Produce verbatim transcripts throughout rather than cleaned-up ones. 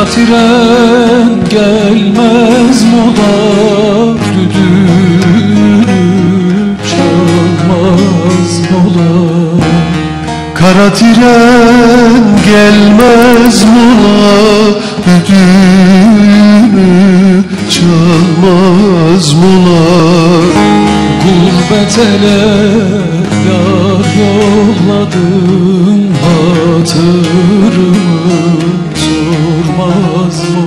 Kara tren gelmez mola, düdüğünü çalmaz mola. Kara tren gelmez mola, düdüğünü çalmaz mola. Gurbet ele yar yolladım, hatırımı sormaz mı?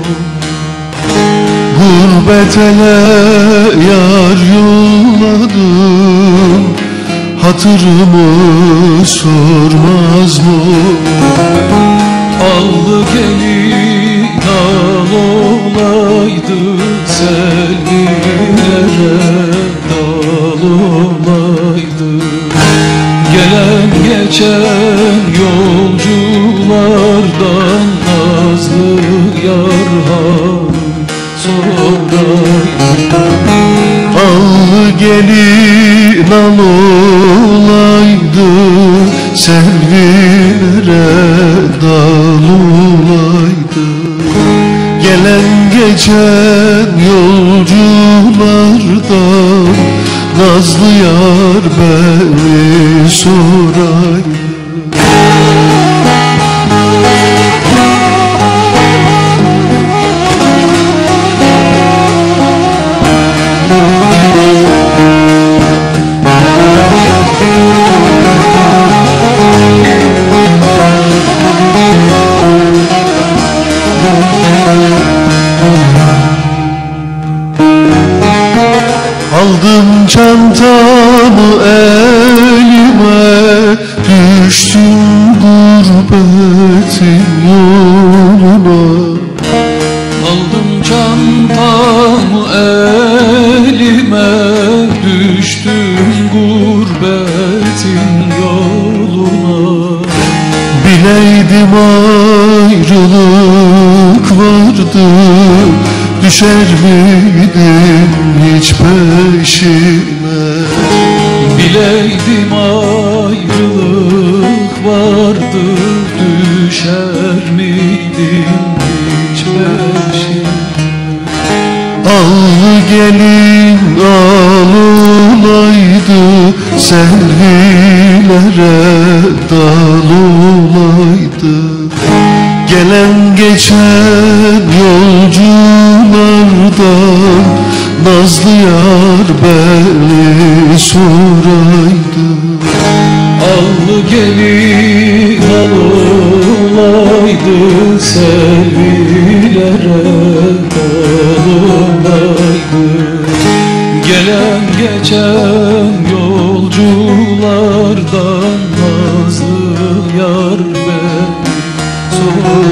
Gurbet ele yar yolladım, hatırımı sormaz mı? Allı gelin al olaydı, selvilere dal olaydı. Gelen geçen yolculardan nazlı yar halim soraydı. Allı gelin al olaydı, selvilere dal olaydı. Gelen geçen yolculardan nazlı yar beni soraydı. Aldım çantamı elime, düştüm gurbetin yoluna. Aldım çantamı elime, düştüm gurbetin yoluna. Bileydim ayrılık vardı, düşer miydim hiç peşime? Bileydim ayrılık vardı, düşer miydim hiç peşime? Allı gelin al olaydı, selvilere dal olaydı. Gelen geçen yolculardan nazlı yar beni soraydı. Allı gelin al olaydı, selvilere dal olaydı. Gelen geçen yolculardan nazlı yar beni soraydı.